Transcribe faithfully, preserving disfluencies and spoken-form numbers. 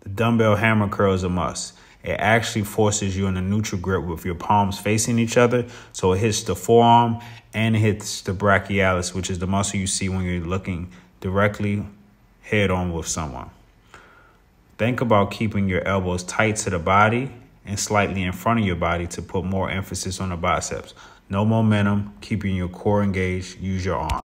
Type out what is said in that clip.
The dumbbell hammer curl is a must. It actually forces you in a neutral grip with your palms facing each other. So it hits the forearm and it hits the brachialis, which is the muscle you see when you're looking directly head on with someone. Think about keeping your elbows tight to the body and slightly in front of your body to put more emphasis on the biceps. No momentum, keeping your core engaged. Use your arm.